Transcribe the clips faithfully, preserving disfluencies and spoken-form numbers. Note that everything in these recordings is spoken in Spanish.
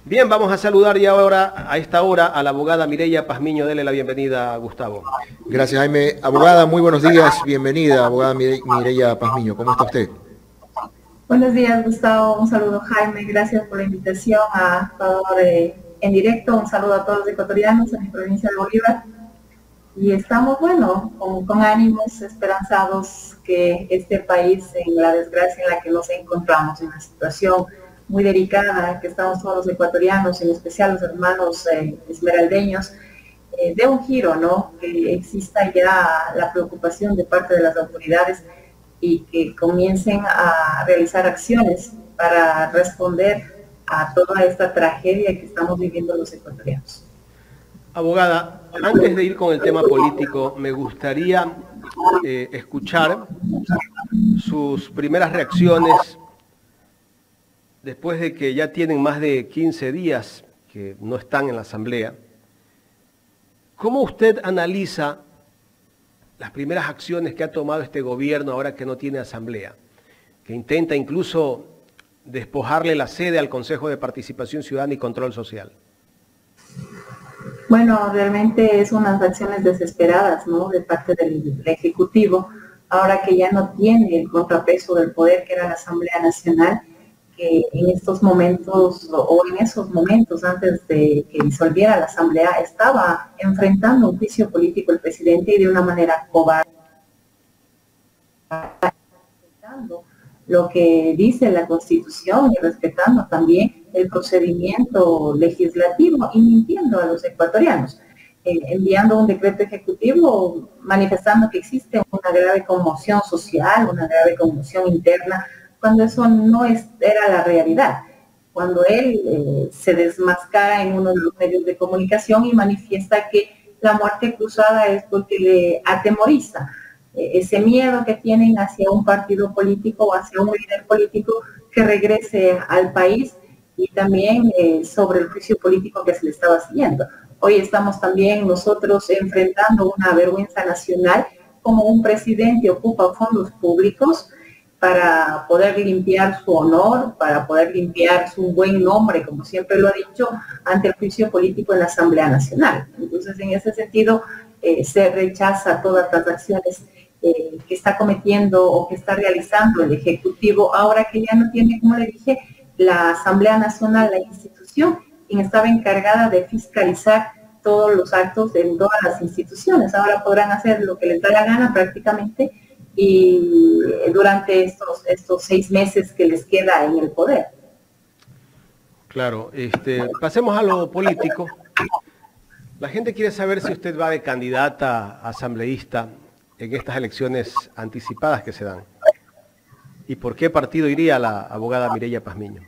Bien, vamos a saludar ya ahora, a esta hora, a la abogada Mireya Pazmiño. Dele la bienvenida a Gustavo. Gracias, Jaime. Abogada, muy buenos días. Bienvenida, abogada Mireya Pazmiño. ¿Cómo está usted? Buenos días, Gustavo. Un saludo, Jaime. Gracias por la invitación a Ecuador eh, en directo. Un saludo a todos los ecuatorianos en mi provincia de Bolívar. Y estamos, bueno, con, con ánimos esperanzados que este país, en la desgracia en la que nos encontramos, en una situación muy delicada, que estamos todos los ecuatorianos, en especial los hermanos eh, esmeraldeños, eh, de un giro, ¿no? Que exista ya la preocupación de parte de las autoridades y que comiencen a realizar acciones para responder a toda esta tragedia que estamos viviendo los ecuatorianos. Abogada, antes de ir con el tema político, me gustaría eh, escuchar sus primeras reacciones después de que ya tienen más de quince días que no están en la Asamblea. ¿Cómo usted analiza las primeras acciones que ha tomado este gobierno ahora que no tiene Asamblea? Que intenta incluso despojarle la sede al Consejo de Participación Ciudadana y Control Social. Bueno, realmente es unas acciones desesperadas, ¿no?, de parte del, del Ejecutivo, ahora que ya no tiene el contrapeso del poder que era la Asamblea Nacional, que en estos momentos, o en esos momentos antes de que disolviera la Asamblea, estaba enfrentando un juicio político el presidente y de una manera cobarde, respetando lo que dice la Constitución y respetando también el procedimiento legislativo y mintiendo a los ecuatorianos, eh, enviando un decreto ejecutivo manifestando que existe una grave conmoción social, una grave conmoción interna, cuando eso no es, era la realidad. Cuando él eh, se desmascara en uno de los medios de comunicación y manifiesta que la muerte cruzada es porque le atemoriza, eh, ese miedo que tienen hacia un partido político o hacia un líder político que regrese al país, y también eh, sobre el juicio político que se le estaba siguiendo. Hoy estamos también nosotros enfrentando una vergüenza nacional, como un presidente ocupa fondos públicos para poder limpiar su honor, para poder limpiar su buen nombre, como siempre lo ha dicho, ante el juicio político en la Asamblea Nacional. Entonces, en ese sentido, eh, se rechaza todas las acciones eh, que está cometiendo o que está realizando el Ejecutivo, ahora que ya no tiene, como le dije, la Asamblea Nacional, la institución, quien estaba encargada de fiscalizar todos los actos de todas las instituciones. Ahora podrán hacer lo que les da la gana prácticamente, y durante estos, estos seis meses que les queda en el poder. Claro, este, pasemos a lo político. La gente quiere saber si usted va de candidata a asambleísta en estas elecciones anticipadas que se dan. ¿Y por qué partido iría la abogada Mireya Pazmiño?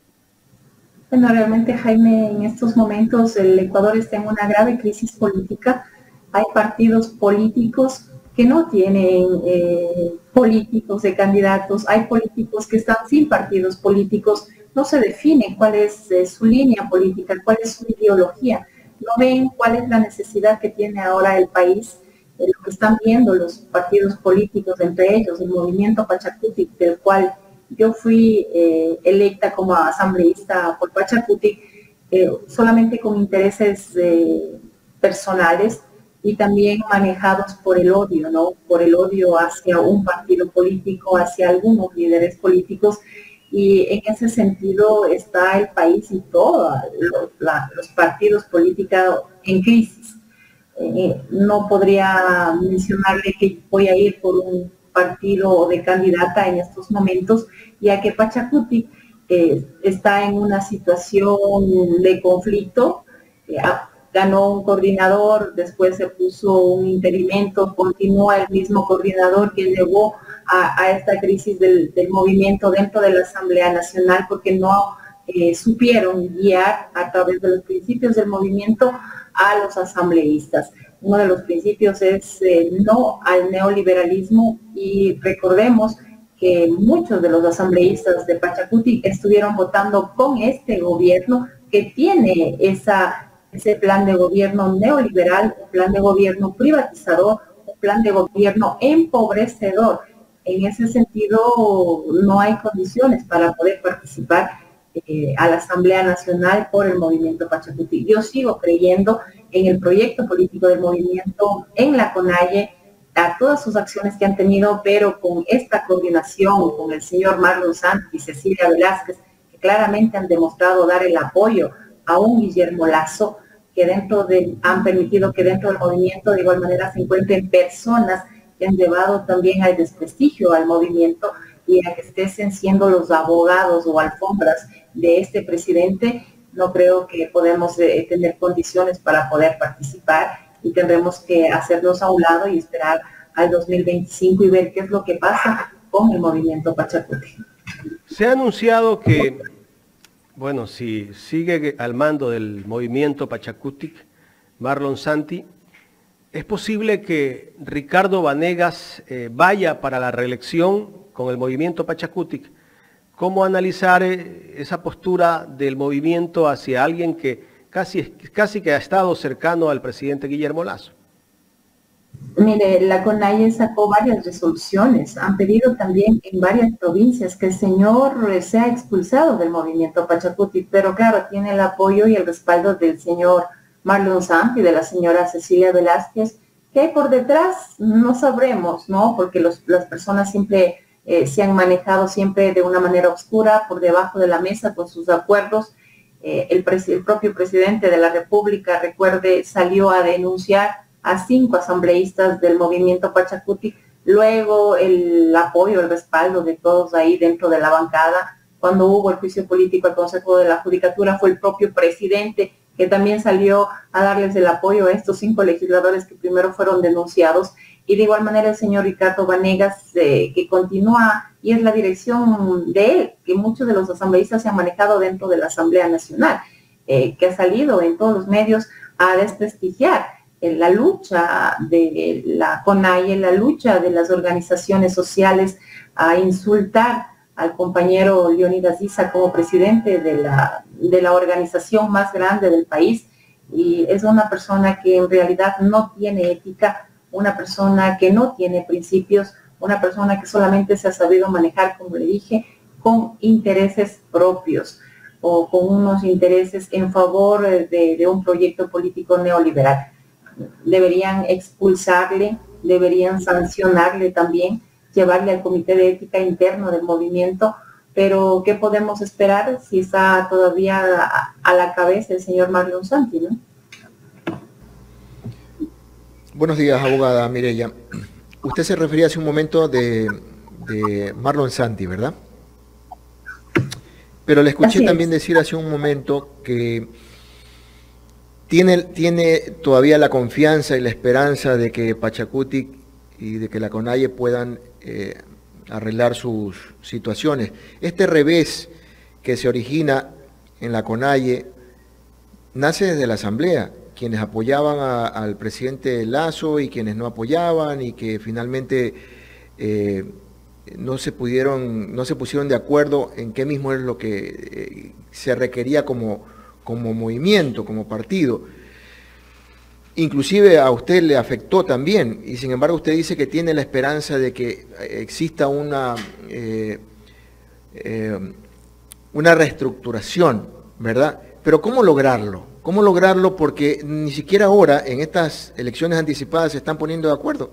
Bueno, realmente, Jaime, en estos momentos el Ecuador está en una grave crisis política. Hay partidos políticos que no tienen eh, políticos de candidatos, hay políticos que están sin partidos políticos, no se define cuál es eh, su línea política, cuál es su ideología, no ven cuál es la necesidad que tiene ahora el país. Eh, lo que están viendo los partidos políticos, entre ellos el movimiento Pachacutic, del cual yo fui eh, electa como asambleísta por Pachacutic, eh, solamente con intereses eh, personales, y también manejados por el odio, ¿no? Por el odio hacia un partido político, hacia algunos líderes políticos, y en ese sentido está el país y todos los, los partidos políticos en crisis. Eh, no podría mencionarle que voy a ir por un partido de candidata en estos momentos, ya que Pachacutic eh, está en una situación de conflicto. eh, Ganó un coordinador, después se puso un interimento, continúa el mismo coordinador que llevó a, a esta crisis del, del movimiento dentro de la Asamblea Nacional, porque no eh, supieron guiar a través de los principios del movimiento a los asambleístas. Uno de los principios es eh, no al neoliberalismo, y recordemos que muchos de los asambleístas de Pachacutic estuvieron votando con este gobierno que tiene esa ese plan de gobierno neoliberal, un plan de gobierno privatizador, un plan de gobierno empobrecedor. En ese sentido, no hay condiciones para poder participar eh, a la Asamblea Nacional por el movimiento Pachacutic. Yo sigo creyendo en el proyecto político del movimiento, en la CONAIE, a todas sus acciones que han tenido, pero con esta coordinación con el señor Marlon Santi y Cecilia Velázquez, que claramente han demostrado dar el apoyo a un Guillermo Lasso, que dentro de, han permitido que dentro del movimiento de igual manera se encuentren personas que han llevado también al desprestigio al movimiento y a que estén siendo los abogados o alfombras de este presidente. No creo que podemos eh, tener condiciones para poder participar y tendremos que hacernos a un lado y esperar al dos mil veinticinco y ver qué es lo que pasa con el movimiento Pachacutic. Se ha anunciado que, bueno, si sigue al mando del movimiento Pachacutic Marlon Santi, es posible que Ricardo Vanegas eh, vaya para la reelección con el movimiento Pachacutic. ¿Cómo analizar eh, esa postura del movimiento hacia alguien que casi, casi que ha estado cercano al presidente Guillermo Lasso? Mire, la CONAIE sacó varias resoluciones, han pedido también en varias provincias que el señor sea expulsado del movimiento Pachacutic, pero claro, tiene el apoyo y el respaldo del señor Marlon Santi y de la señora Cecilia Velázquez. ¿Qué hay por detrás? No sabremos, ¿no? Porque los, las personas siempre eh, se han manejado siempre de una manera oscura, por debajo de la mesa con sus acuerdos. Eh, el, el propio presidente de la República, recuerde, salió a denunciar a cinco asambleístas del movimiento Pachacutic, luego el apoyo, el respaldo de todos ahí dentro de la bancada. Cuando hubo el juicio político al Consejo de la Judicatura, fue el propio presidente que también salió a darles el apoyo a estos cinco legisladores que primero fueron denunciados, y de igual manera el señor Ricardo Vanegas, eh, que continúa, y es la dirección de él, que muchos de los asambleístas se han manejado dentro de la Asamblea Nacional, eh, que ha salido en todos los medios a desprestigiar eh, la lucha de la CONAIE, la lucha de las organizaciones sociales, a insultar al compañero Leonidas Issa como presidente de la, de la organización más grande del país, y es una persona que en realidad no tiene ética, una persona que no tiene principios, una persona que solamente se ha sabido manejar, como le dije, con intereses propios o con unos intereses en favor de, de un proyecto político neoliberal. Deberían expulsarle, deberían sancionarle también, llevarle al comité de ética interno del movimiento, pero ¿qué podemos esperar si está todavía a, a la cabeza el señor Marlon Santi, ¿no? Buenos días, abogada Mireya. Usted se refería hace un momento de, de Marlon Santi, ¿verdad? Pero le escuché también decir hace un momento que tiene, tiene todavía la confianza y la esperanza de que Pachacutic y de que la CONAIE puedan eh, arreglar sus situaciones. Este revés que se origina en la CONAIE nace desde la Asamblea, quienes apoyaban a, al presidente Lasso y quienes no apoyaban, y que finalmente eh, no se pudieron, no se pusieron de acuerdo en qué mismo es lo que eh, se requería como, como movimiento, como partido. Inclusive a usted le afectó también, y sin embargo usted dice que tiene la esperanza de que exista una, eh, eh, una reestructuración, ¿verdad? Pero ¿cómo lograrlo? ¿Cómo lograrlo? Porque ni siquiera ahora, en estas elecciones anticipadas, se están poniendo de acuerdo.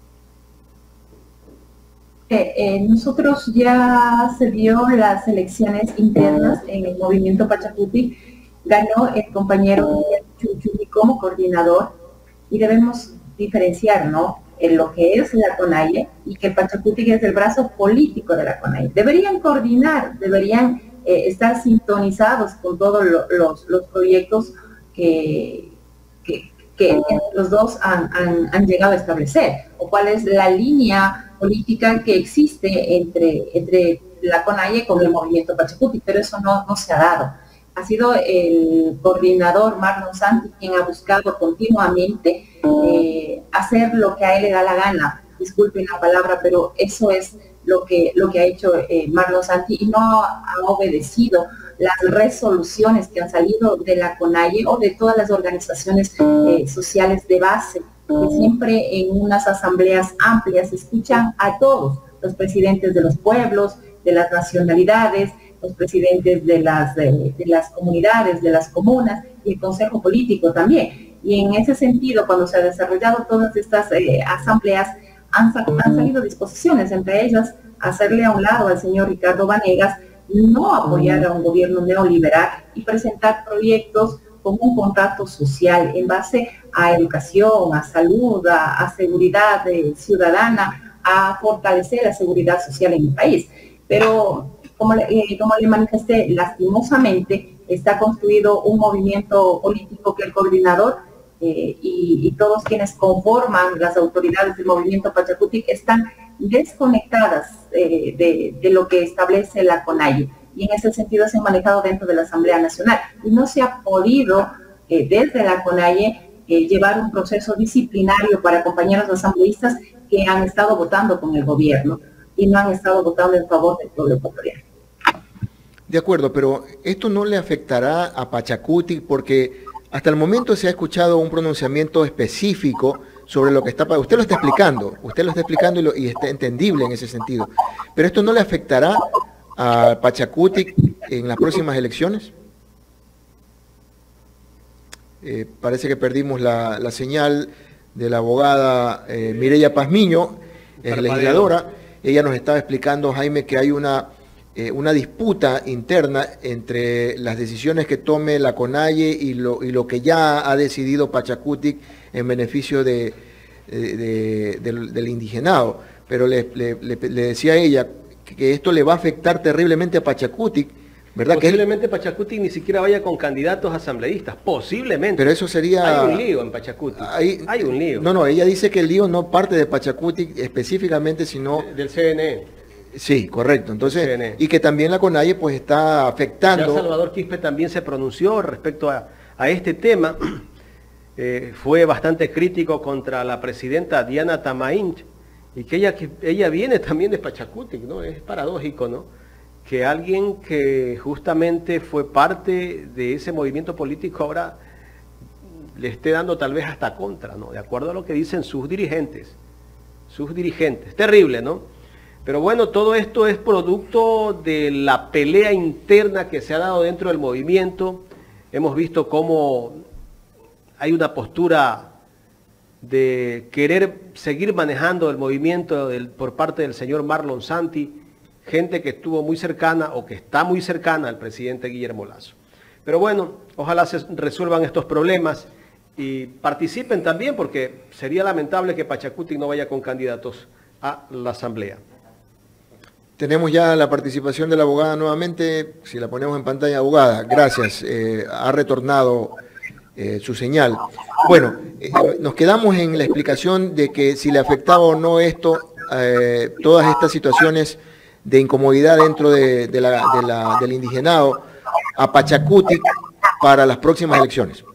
Eh, eh, nosotros ya se dio las elecciones internas en el movimiento Pachacutic, ganó el compañero Chuchuy como coordinador, y debemos diferenciar, ¿no?, en lo que es la CONAIE y que el Pachacutic es el brazo político de la CONAIE. Deberían coordinar, deberían eh, estar sintonizados con todos lo, los, los proyectos que, que, que los dos han, han, han llegado a establecer, o cuál es la línea política que existe entre, entre la CONAIE con el movimiento Pachacutic, pero eso no, no se ha dado. Ha sido el coordinador Marlon Santi quien ha buscado continuamente eh, hacer lo que a él le da la gana. Disculpen la palabra, pero eso es lo que, lo que ha hecho eh, Marlon Santi, y no ha obedecido las resoluciones que han salido de la CONAIE o de todas las organizaciones eh, sociales de base, que siempre en unas asambleas amplias escuchan a todos, los presidentes de los pueblos, de las nacionalidades, los presidentes de las, de, de las comunidades, de las comunas y el consejo político también. Y en ese sentido, cuando se han desarrollado todas estas eh, asambleas, han, han salido disposiciones, entre ellas hacerle a un lado al señor Ricardo Vanegas, no apoyar a un gobierno neoliberal y presentar proyectos como un contrato social en base a educación, a salud, a, a seguridad eh, ciudadana, a fortalecer la seguridad social en el país. Pero, como, eh, como le manifesté, lastimosamente está construido un movimiento político que el coordinador eh, y, y todos quienes conforman las autoridades del movimiento Pachakutik están desconectadas eh, de, de lo que establece la CONAIE, y en ese sentido se han manejado dentro de la Asamblea Nacional y no se ha podido eh, desde la CONAIE eh, llevar un proceso disciplinario para compañeros asambleístas que han estado votando con el gobierno y no han estado votando en favor del pueblo ecuatoriano. De acuerdo, pero esto no le afectará a Pachakutik porque hasta el momento se ha escuchado un pronunciamiento específico sobre lo que está... Usted lo está explicando, usted lo está explicando y, lo, y está entendible en ese sentido. Pero esto no le afectará a Pachakutik en las próximas elecciones. Eh, parece que perdimos la, la señal de la abogada eh, Mireya Pazmiño, es legisladora. Ella nos estaba explicando, Jaime, que hay una, eh, una disputa interna entre las decisiones que tome la CONAIE y lo, y lo que ya ha decidido Pachakutik en beneficio de, de, de, del, del indigenado. Pero le, le, le, le decía a ella que, que esto le va a afectar terriblemente a Pachakutik, ¿verdad? Posiblemente que él... Pachakutik ni siquiera vaya con candidatos asambleístas, posiblemente. Pero eso sería... Hay un lío en Pachakutik, hay, hay un lío. No, no, ella dice que el lío no parte de Pachakutik específicamente, sino... Del C N E. Sí, correcto. Entonces, y que también la CONAIE pues está afectando... Ya Salvador Quispe también se pronunció respecto a, a este tema. Eh, fue bastante crítico contra la presidenta Diana Tamain, y que ella, que ella viene también de Pachakutik, ¿no? Es paradójico, ¿no? Que alguien que justamente fue parte de ese movimiento político ahora le esté dando tal vez hasta contra, ¿no? De acuerdo a lo que dicen sus dirigentes, sus dirigentes. Terrible, ¿no? Pero bueno, todo esto es producto de la pelea interna que se ha dado dentro del movimiento. Hemos visto cómo hay una postura de querer seguir manejando el movimiento del, por parte del señor Marlon Santi, gente que estuvo muy cercana o que está muy cercana al presidente Guillermo Lasso. Pero bueno, ojalá se resuelvan estos problemas y participen también, porque sería lamentable que Pachakutik no vaya con candidatos a la asamblea. Tenemos ya la participación de la abogada nuevamente, si la ponemos en pantalla. Abogada, gracias, eh, ha retornado eh, su señal. Bueno, eh, nos quedamos en la explicación de que si le afectaba o no esto, eh, todas estas situaciones de incomodidad dentro de, de la, de la, del indigenado a Pachakutik para las próximas elecciones.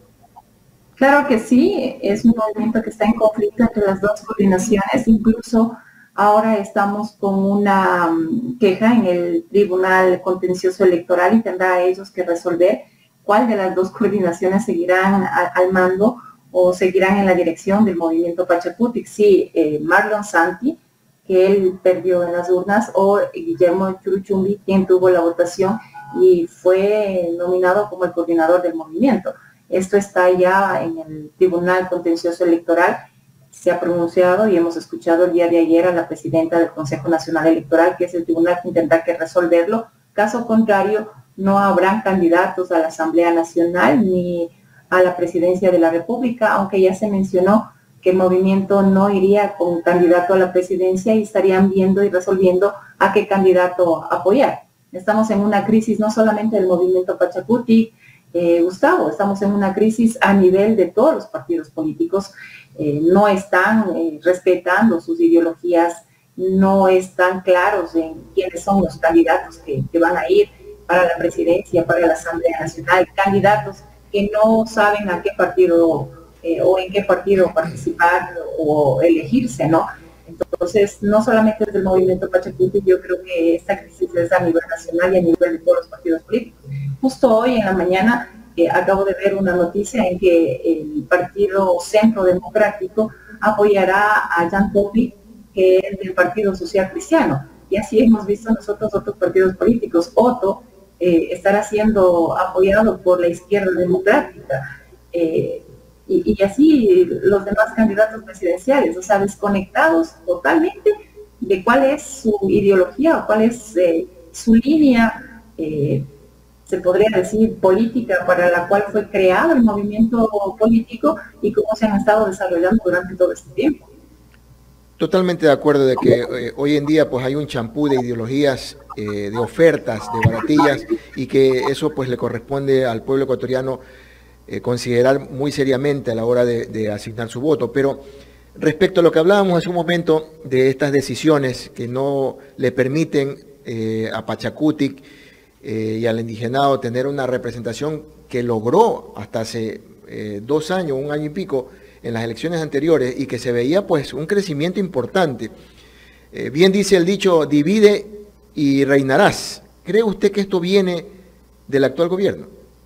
Claro que sí, es un movimiento que está en conflicto entre las dos coordinaciones. Incluso ahora estamos con una queja en el Tribunal Contencioso Electoral y tendrá ellos que resolver cuál de las dos coordinaciones seguirán a, al mando o seguirán en la dirección del movimiento Pachakutik. Sí, eh, Marlon Santi, que él perdió en las urnas, o Guillermo Churuchumbi, quien tuvo la votación y fue nominado como el coordinador del movimiento. Esto está ya en el Tribunal Contencioso Electoral, se ha pronunciado y hemos escuchado el día de ayer a la presidenta del Consejo Nacional Electoral, que es el tribunal que tendrá que resolverlo. Caso contrario, no habrán candidatos a la Asamblea Nacional ni a la presidencia de la República, aunque ya se mencionó que el movimiento no iría con candidato a la presidencia y estarían viendo y resolviendo a qué candidato apoyar. Estamos en una crisis no solamente del movimiento Pachakutik, eh, Gustavo, estamos en una crisis a nivel de todos los partidos políticos. Eh, no están eh, respetando sus ideologías, no están claros en quiénes son los candidatos que, que van a ir para la presidencia, para la Asamblea Nacional, candidatos que no saben a qué partido eh, o en qué partido participar o elegirse, ¿no? Entonces, no solamente desde el movimiento Pachakutik, yo creo que esta crisis es a nivel nacional y a nivel de todos los partidos políticos. Justo hoy en la mañana eh, acabo de ver una noticia en que el Partido Centro Democrático apoyará a Jan Topi, que es del Partido Social Cristiano. Y así hemos visto nosotros otros partidos políticos. Otto, eh, estará siendo apoyado por la izquierda democrática. Eh, y, y así los demás candidatos presidenciales, o sea, desconectados totalmente de cuál es su ideología, cuál es eh, su línea, eh, se podría decir, política para la cual fue creado el movimiento político y cómo se han estado desarrollando durante todo este tiempo. Totalmente de acuerdo de que eh, hoy en día pues hay un champú de ideologías, eh, de ofertas, de baratillas, y que eso pues le corresponde al pueblo ecuatoriano eh, considerar muy seriamente a la hora de, de asignar su voto. Pero respecto a lo que hablábamos hace un momento de estas decisiones que no le permiten eh, a Pachacutic eh, y al indigenado tener una representación que logró hasta hace eh, dos años, un año y pico, en las elecciones anteriores, y que se veía pues un crecimiento importante. Eh, bien dice el dicho, divide y reinarás. ¿Cree usted que esto viene del actual gobierno?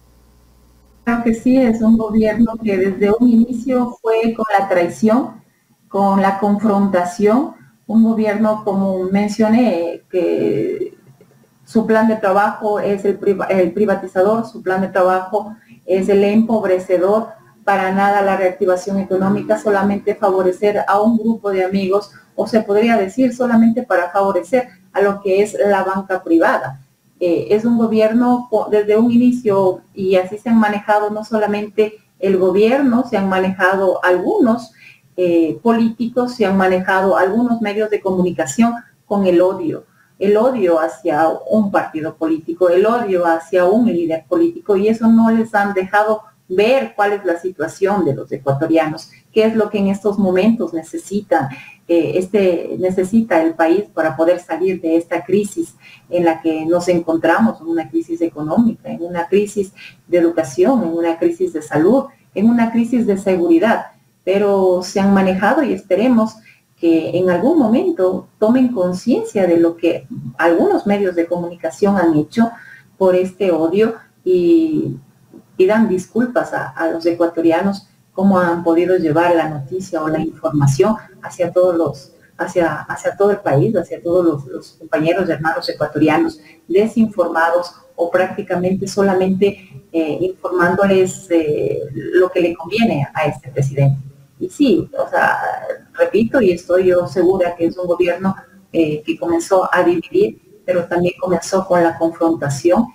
Creo que sí, es un gobierno que desde un inicio fue con la traición, con la confrontación, un gobierno, como mencioné, que su plan de trabajo es el, priva el privatizador, su plan de trabajo es el empobrecedor, para nada la reactivación económica, solamente favorecer a un grupo de amigos, o se podría decir solamente para favorecer a lo que es la banca privada. Eh, es un gobierno desde un inicio, y así se han manejado no solamente el gobierno, se han manejado algunos eh, políticos, se han manejado algunos medios de comunicación con el odio. El odio hacia un partido político, el odio hacia un líder político, y eso no les han dejado ver cuál es la situación de los ecuatorianos, qué es lo que en estos momentos necesitan, eh, este, necesita el país para poder salir de esta crisis en la que nos encontramos, en una crisis económica, en una crisis de educación, en una crisis de salud, en una crisis de seguridad, pero se han manejado y esperemos que en algún momento tomen conciencia de lo que algunos medios de comunicación han hecho por este odio y pidan disculpas a, a los ecuatorianos cómo han podido llevar la noticia o la información hacia todos los, hacia, hacia todo el país, hacia todos los, los compañeros y hermanos ecuatorianos desinformados o prácticamente solamente eh, informándoles eh, lo que le conviene a este presidente. Y sí, o sea, repito, y estoy yo segura que es un gobierno eh, que comenzó a dividir, pero también comenzó con la confrontación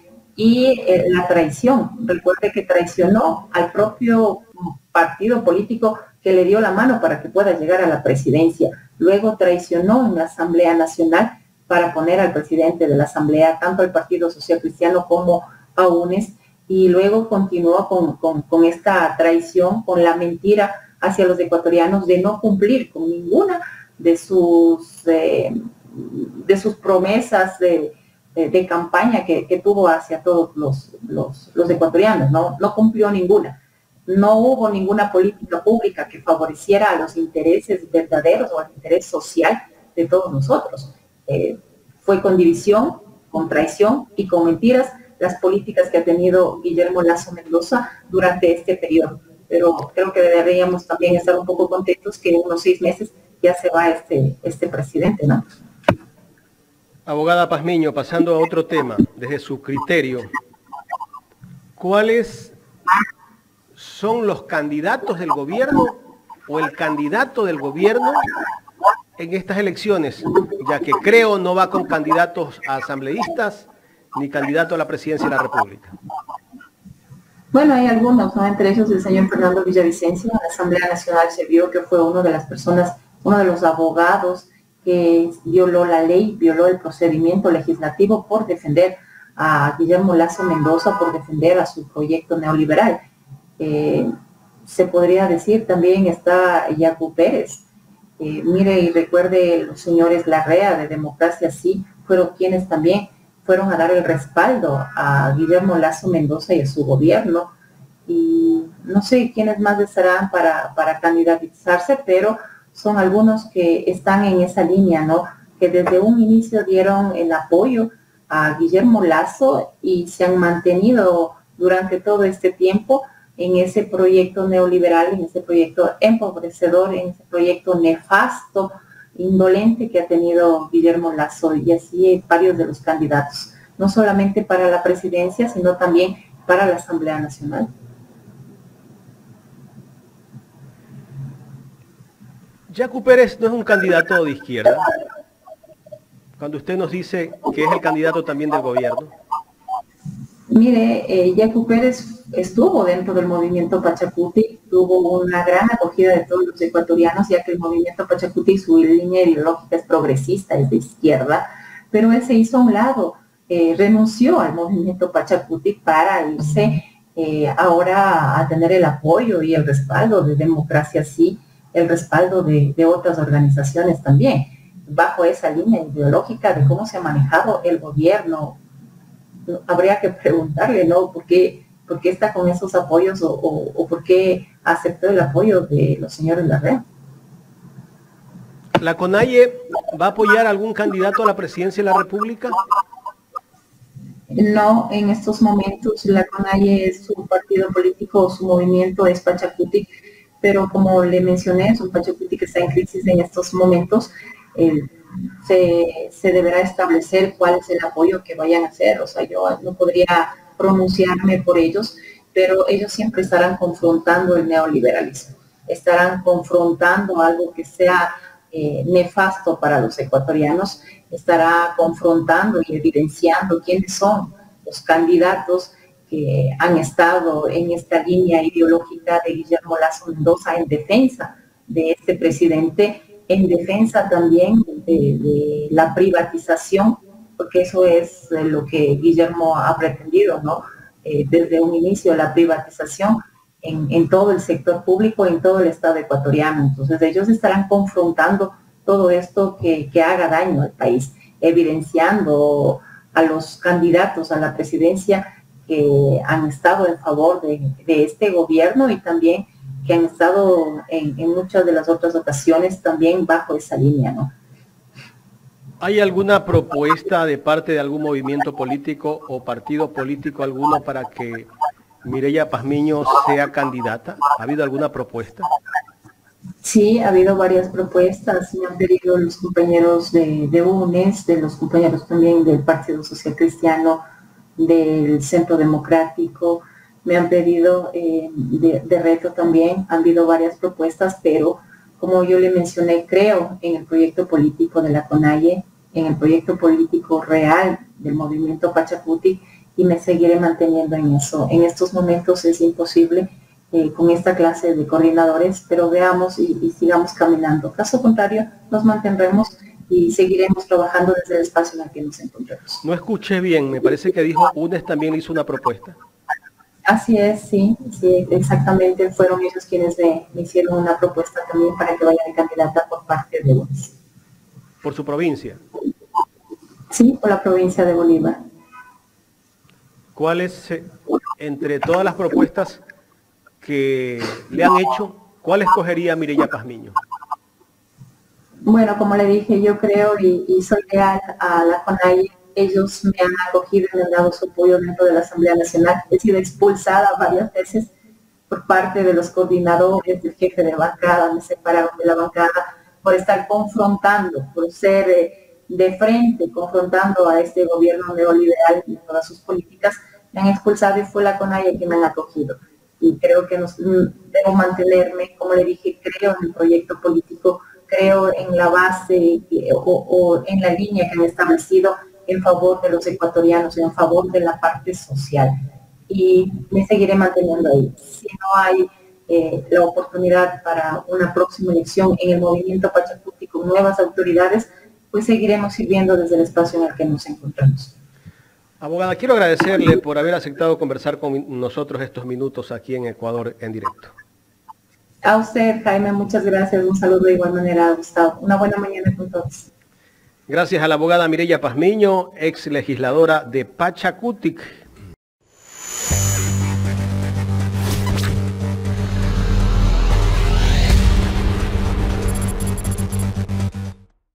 y eh, la traición. Recuerde que traicionó al propio partido político que le dio la mano para que pueda llegar a la presidencia. Luego traicionó en la Asamblea Nacional para poner al presidente de la Asamblea, tanto al Partido Social Cristiano como a U N E S, y luego continuó con, con, con esta traición, con la mentira hacia los ecuatorianos de no cumplir con ninguna de sus, eh, de sus promesas de De, de campaña que, que tuvo hacia todos los, los, los ecuatorianos, ¿no? No cumplió ninguna. No hubo ninguna política pública que favoreciera a los intereses verdaderos o al interés social de todos nosotros. Eh, fue con división, con traición y con mentiras las políticas que ha tenido Guillermo Lasso Mendoza durante este periodo. Pero creo que deberíamos también estar un poco contentos que en unos seis meses ya se va este, este presidente, ¿no? Abogada Pazmiño, pasando a otro tema, desde su criterio, ¿cuáles son los candidatos del gobierno o el candidato del gobierno en estas elecciones? Ya que creo no va con candidatos a asambleístas ni candidato a la presidencia de la República. Bueno, hay algunos, ¿no? Entre ellos el señor Fernando Villavicencio. En la Asamblea Nacional se vio que fue una de las personas, uno de los abogados que violó la ley, violó el procedimiento legislativo por defender a Guillermo Lasso Mendoza, por defender a su proyecto neoliberal. Eh, se podría decir también está Yacu Pérez. Eh, mire y recuerde, los señores Larrea de Democracia Sí fueron quienes también fueron a dar el respaldo a Guillermo Lasso Mendoza y a su gobierno. Y no sé quiénes más estarán para, para candidatizarse, pero son algunos que están en esa línea, ¿no? Que desde un inicio dieron el apoyo a Guillermo Lasso y se han mantenido durante todo este tiempo en ese proyecto neoliberal, en ese proyecto empobrecedor, en ese proyecto nefasto, indolente que ha tenido Guillermo Lasso, y así varios de los candidatos. no solamente para la presidencia, sino también para la Asamblea Nacional. Yacu Pérez no es un candidato de izquierda. Cuando usted nos dice que es el candidato también del gobierno. Mire, eh, Yacu Pérez estuvo dentro del movimiento Pachacutic, tuvo una gran acogida de todos los ecuatorianos, ya que el movimiento Pachacutic, su línea ideológica es progresista, es de izquierda, pero él se hizo a un lado, eh, renunció al movimiento Pachacutic para irse eh, ahora a tener el apoyo y el respaldo de Democracia Sí, el respaldo de, de otras organizaciones también, bajo esa línea ideológica de cómo se ha manejado el gobierno. Habría que preguntarle, ¿no? ¿Por qué, por qué está con esos apoyos o, o, o por qué aceptó el apoyo de los señores Larrea? ¿La CONAIE va a apoyar a algún candidato a la presidencia de la República? No, en estos momentos la CONAIE es su partido político, su movimiento es Pachacutic, pero como le mencioné, es un Pachacutic que está en crisis en estos momentos. Eh, Se, se deberá establecer cuál es el apoyo que vayan a hacer. O sea, yo no podría pronunciarme por ellos, pero ellos siempre estarán confrontando el neoliberalismo, estarán confrontando algo que sea eh, nefasto para los ecuatorianos, estará confrontando y evidenciando quiénes son los candidatos que han estado en esta línea ideológica de Guillermo Lasso Mendoza en defensa de este presidente, en defensa también de, de la privatización, porque eso es lo que Guillermo ha pretendido, ¿no? Eh, desde un inicio, la privatización en, en todo el sector público, en todo el Estado ecuatoriano. Entonces ellos estarán confrontando todo esto que, que haga daño al país, evidenciando a los candidatos a la presidencia que han estado en favor de, de este gobierno y también que han estado en, en muchas de las otras ocasiones también bajo esa línea, ¿no? ¿Hay alguna propuesta de parte de algún movimiento político o partido político alguno para que Mireya Pazmiño sea candidata? ¿Ha habido alguna propuesta? Sí, ha habido varias propuestas. Me han pedido los compañeros de, de U N E S, de los compañeros también del Partido Social Cristiano, del Centro Democrático. Me han pedido eh, de, de reto también, han habido varias propuestas, pero como yo le mencioné, creo en el proyecto político de la CONAIE, en el proyecto político real del movimiento Pachacutic y me seguiré manteniendo en eso. En estos momentos es imposible eh, con esta clase de coordinadores, pero veamos y, y sigamos caminando. Caso contrario, nos mantendremos y seguiremos trabajando desde el espacio en el que nos encontramos. No escuché bien, me parece que dijo U N E S también hizo una propuesta. Así es, sí, sí, exactamente, fueron ellos quienes me, me hicieron una propuesta también para que vaya de candidata por parte de U N E S. ¿Por su provincia? Sí, por la provincia de Bolívar. ¿Cuál es, eh, entre todas las propuestas que le han hecho, cuál escogería Mireya Pazmiño? Bueno, como le dije, yo creo y, y soy leal a la CONAIE. Ellos me han acogido y me han dado su apoyo dentro de la Asamblea Nacional. He sido expulsada varias veces por parte de los coordinadores, del jefe de bancada, me separaron de la bancada por estar confrontando, por ser eh, de frente, confrontando a este gobierno neoliberal y todas sus políticas. Me han expulsado y fue la CONAIE que me han acogido. Y creo que nos, debo mantenerme, como le dije, creo en el proyecto político, creo en la base eh, o, o en la línea que han establecido en favor de los ecuatorianos, en favor de la parte social. Y me seguiré manteniendo ahí. Si no hay eh, la oportunidad para una próxima elección en el movimiento Pachacutic con nuevas autoridades, pues seguiremos sirviendo desde el espacio en el que nos encontramos. Abogada, quiero agradecerle por haber aceptado conversar con nosotros estos minutos aquí en Ecuador en directo. A usted, Jaime, muchas gracias. Un saludo de igual manera a Gustavo. Una buena mañana con todos. Gracias a la abogada Mireya Pazmiño, ex legisladora de Pachacutic.